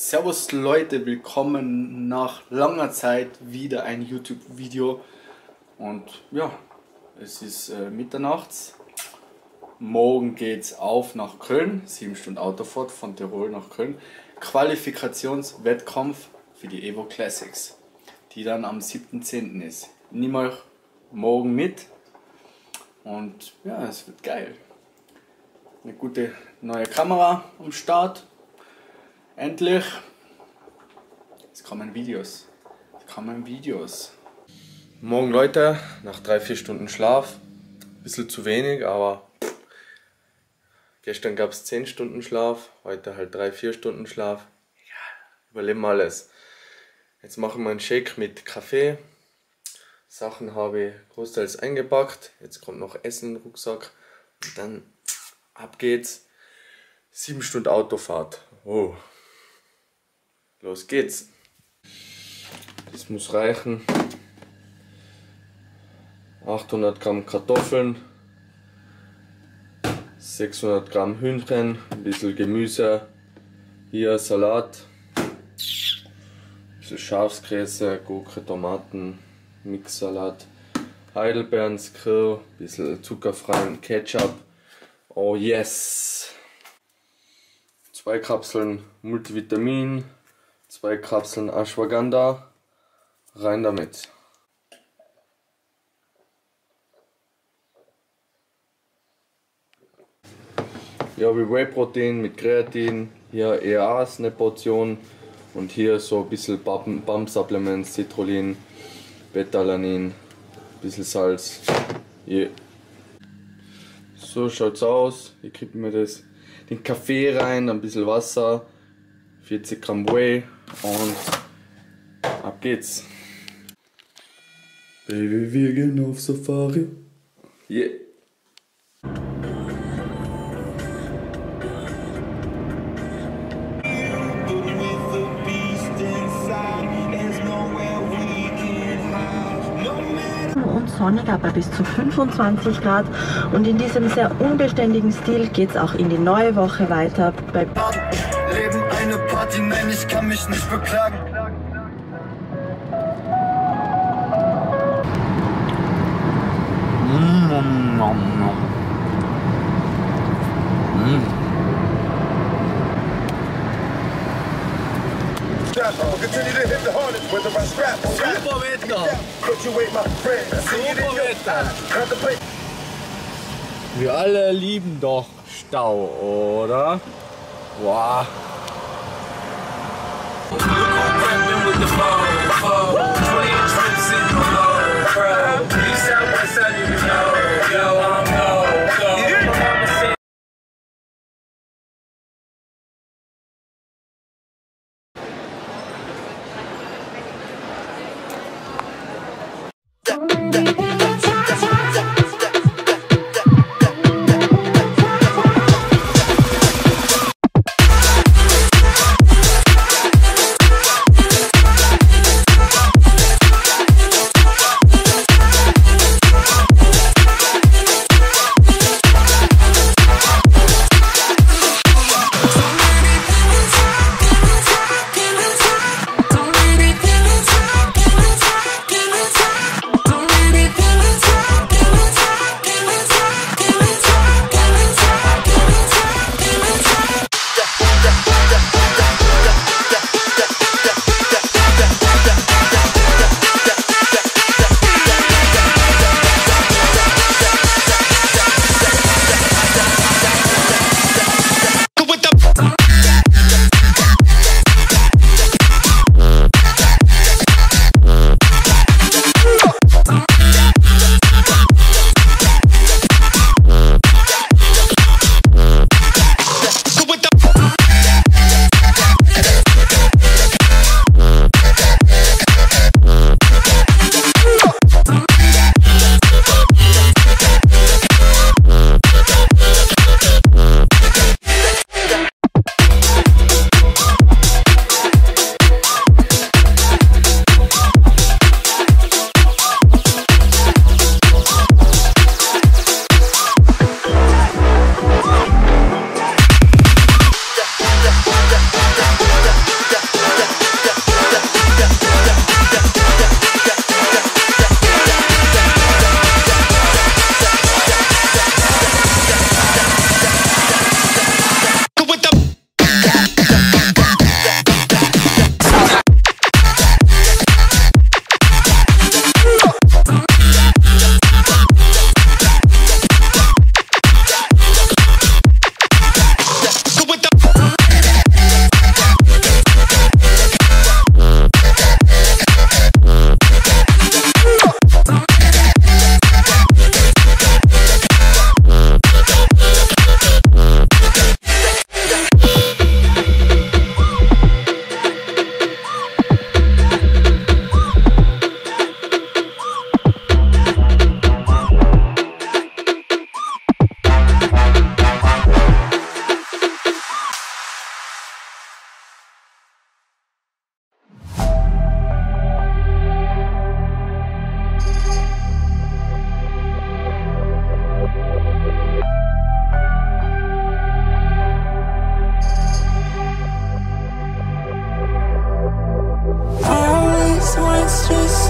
Servus Leute, willkommen nach langer Zeit wieder ein YouTube-Video. Und ja, es ist mitternachts. Morgen geht's auf nach Köln, 7 Stunden Autofahrt von Tirol nach Köln. Qualifikationswettkampf für die Evo Classics, die dann am 7.10. ist. Nimm euch morgen mit und ja, es wird geil. Eine gute neue Kamera am Start. Endlich. Es kommen Videos. Morgen Leute, nach 3-4 Stunden Schlaf. Bisschen zu wenig, aber gestern gab es 10 Stunden Schlaf, heute halt 3-4 Stunden Schlaf. Egal, überleben alles. Jetzt machen wir einen Shake mit Kaffee. Sachen habe ich großteils eingepackt. Jetzt kommt noch Essen in den Rucksack. Und dann ab geht's. 7 Stunden Autofahrt. Oh. Los geht's. Das muss reichen. 800 Gramm Kartoffeln, 600 Gramm Hühnchen, ein bisschen Gemüse, hier Salat, ein bisschen Schafskäse, Gurke, Tomaten, Mixsalat, Heidelbeeren, Skrill, ein bisschen zuckerfreien Ketchup. Oh yes! 2 Kapseln Multivitamin, 2 Kapseln Ashwagandha, rein damit. Hier habe ich Whey-Protein mit Kreatin, hier EAs eine Portion und hier so ein bisschen Bump-Supplements, Citrullin, Beta-Alanin, ein bisschen Salz. Yeah. So schaut's aus. Hier kriegt mir den Kaffee rein, ein bisschen Wasser, 40 Gramm Whey und ab geht's. Baby, wir gehen auf Safari. Yeah. Und sonniger bei bis zu 25 Grad und in diesem sehr unbeständigen Stil geht es auch in die neue Woche weiter. Leben eine Party, nein, ich kann mich nicht beklagen. Continue to hit the harness with the right strap. Super Wetter! Situate my friend. Super Wetter! Wir alle lieben doch Stau, oder? Wow!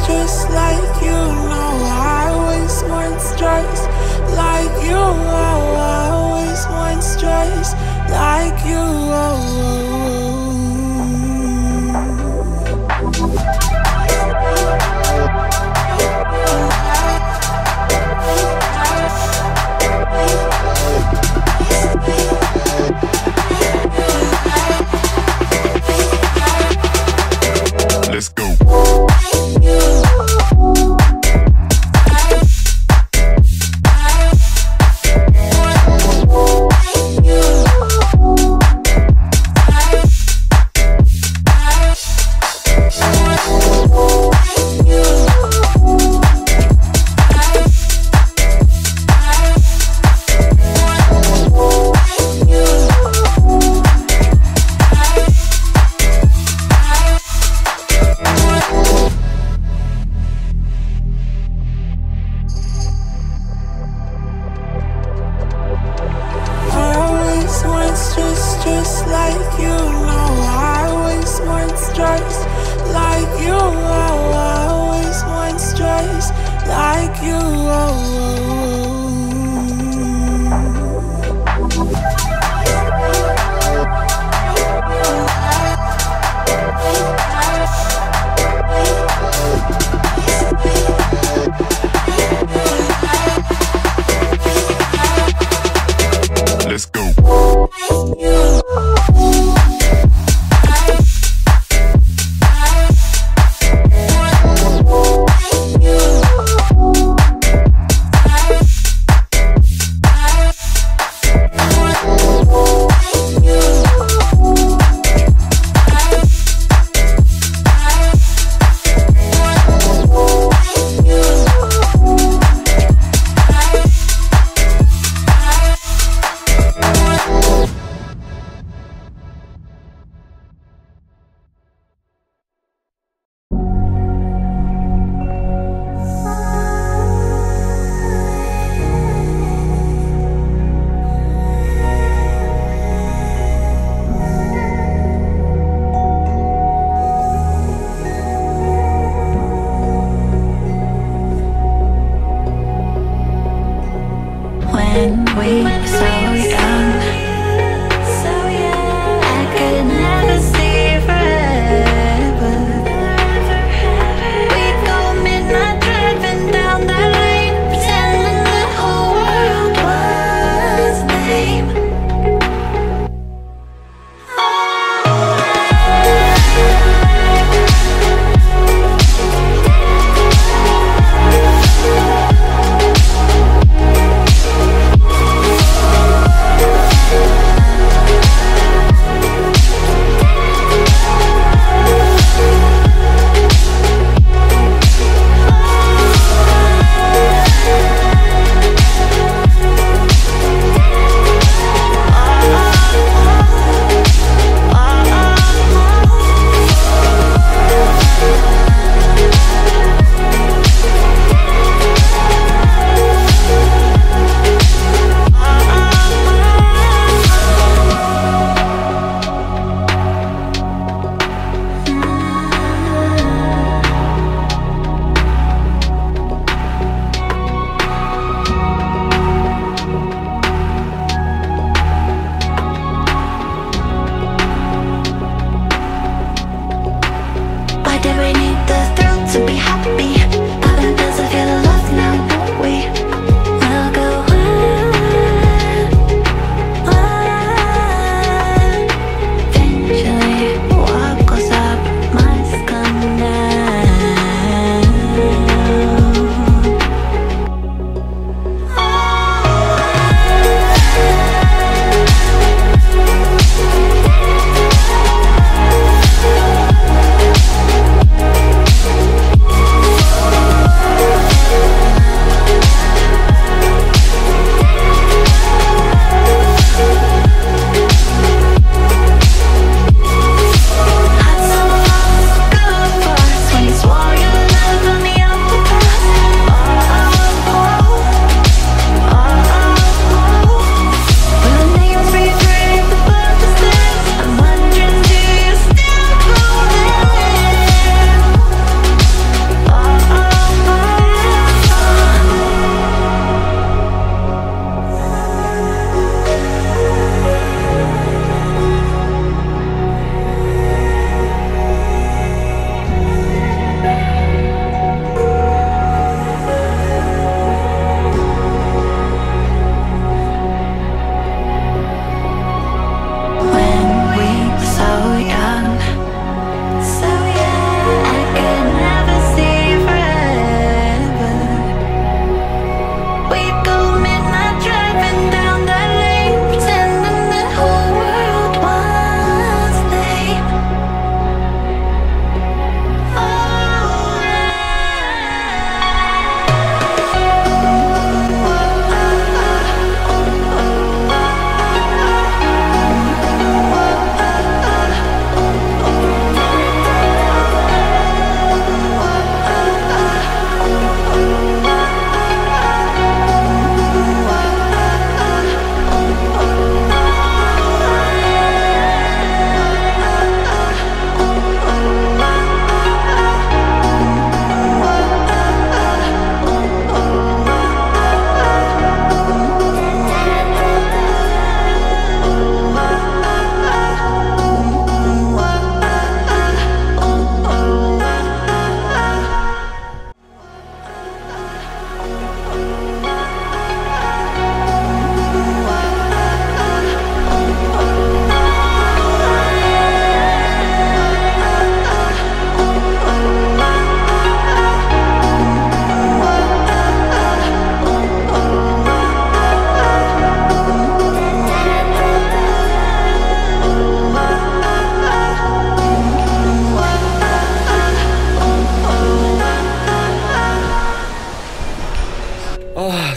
just like you. No, I always want stress like you. Oh, I always want stress like you. Let's go.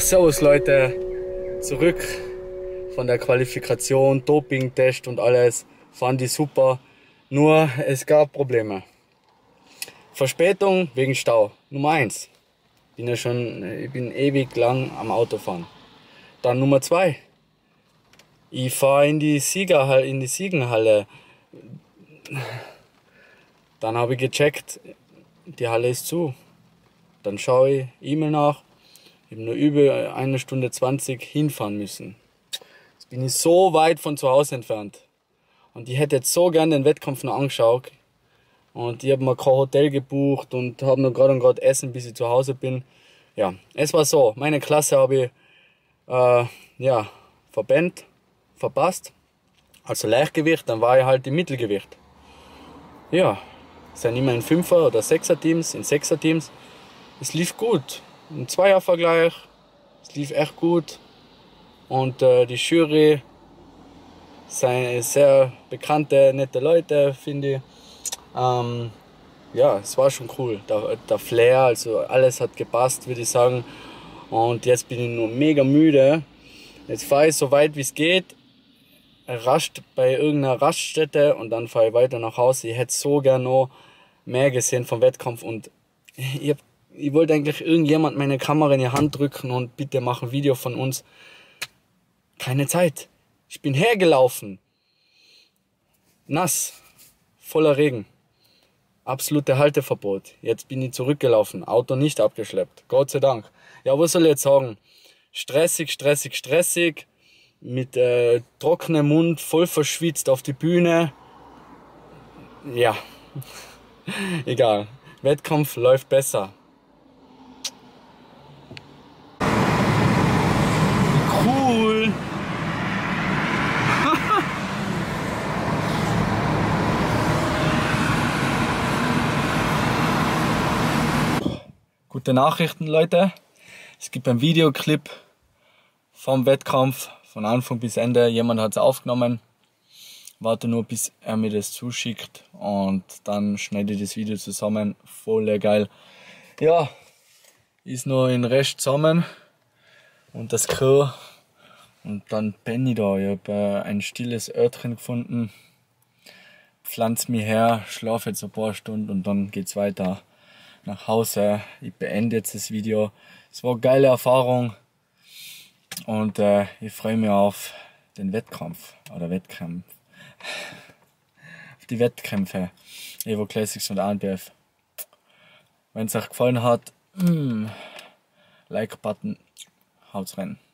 Servus Leute, zurück von der Qualifikation, Doping-Test und alles, fand ich super, nur es gab Probleme. Verspätung wegen Stau, Nummer 1. Ich bin ewig lang am Autofahren. Dann Nummer 2. Ich fahre in die Siegenhalle. Dann habe ich gecheckt, die Halle ist zu. Dann schaue ich E-Mail nach. Ich habe nur über 1 Stunde 20 hinfahren müssen. Jetzt bin ich so weit von zu Hause entfernt. Und ich hätte jetzt so gern den Wettkampf noch angeschaut. Und ich habe mir kein Hotel gebucht und habe nur gerade essen, bis ich zu Hause bin. Ja, es war so. Meine Klasse habe ich verpasst. Also Leichtgewicht, dann war ich halt im Mittelgewicht. Ja, es sind immer in 5er- oder 6er-Teams, in 6er-Teams. Es lief gut. Im Zweiervergleich, es lief echt gut. Und die Jury sind sehr bekannte, nette Leute, finde ich. Ja, es war schon cool. Der Flair, also alles hat gepasst, würde ich sagen. Und jetzt bin ich nur mega müde. Jetzt fahre ich so weit wie es geht, rascht bei irgendeiner Raststätte und dann fahre ich weiter nach Hause. Ich hätte so gern noch mehr gesehen vom Wettkampf und ich wollte eigentlich irgendjemand meine Kamera in die Hand drücken und bitte mach ein Video von uns. Keine Zeit. Ich bin hergelaufen. Nass. Voller Regen. Absolute Halteverbot. Jetzt bin ich zurückgelaufen. Auto nicht abgeschleppt. Gott sei Dank. Ja, was soll ich jetzt sagen? Stressig. Mit trockenem Mund, voll verschwitzt auf die Bühne. Ja. Egal. Wettkampf läuft besser. Cool. Gute Nachrichten, Leute. Es gibt einen Videoclip vom Wettkampf, von Anfang bis Ende. Jemand hat es aufgenommen. Warte nur, bis er mir das zuschickt und dann schneide ich das Video zusammen. Voll geil. Ja, ist noch in Rest zusammen und das Crew. Und dann bin ich da. Ich habe ein stilles Örtchen gefunden. Pflanze mich her, schlafe jetzt ein paar Stunden und dann geht's weiter nach Hause. Ich beende jetzt das Video. Es war eine geile Erfahrung und ich freue mich auf den Wettkampf oder Wettkampf. Auf die Wettkämpfe Evo Classics und ANBF. Wenn es euch gefallen hat, Like-Button, haut's rein.